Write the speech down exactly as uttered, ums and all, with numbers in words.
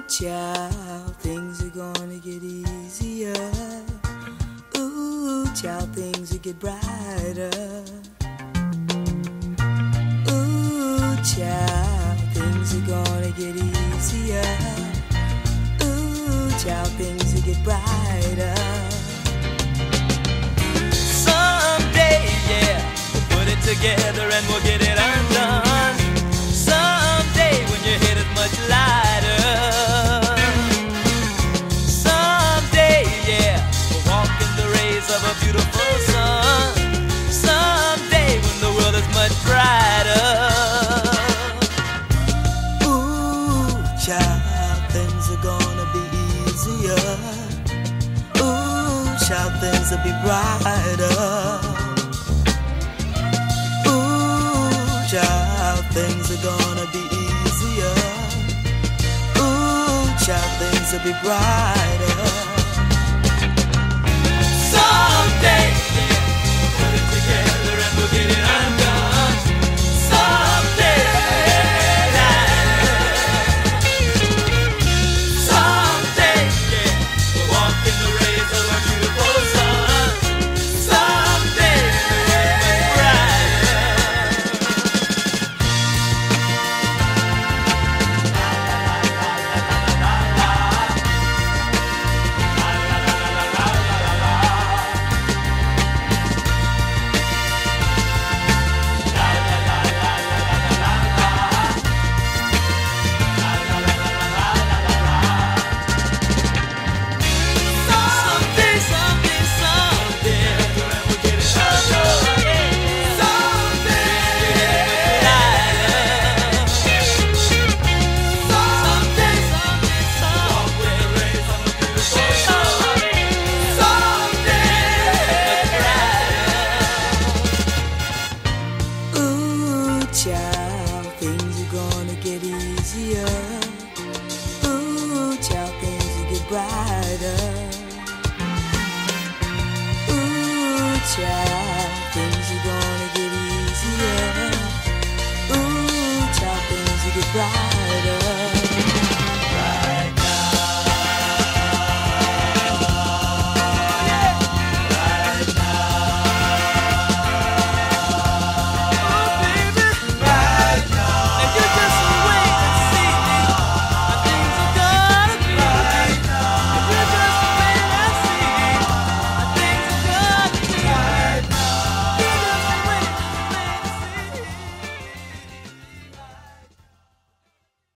child, things are gonna get easier. Ooh, child, things will get brighter. Ooh, child, things are gonna get easier. Ooh, child, things will get brighter. Someday, yeah, we'll put it together and we'll get it undone. Someday when your head is much lighter. Someday, yeah, we'll walk in the rays of a beautiful sun. Someday when the world is much brighter. Ooh, child, things are gonna be easier. Ooh, child, things will be brighter. Ooh, child, things are gonna be easier. Ooh, child, things will be brighter. Someday, yeah, we'll put it together and we'll get it undone. Someday, someday, yeah, we'll walk in the rays of a beautiful sun. Someday, we'll be child, things are gonna get easier. Ooh, child, things will get brighter.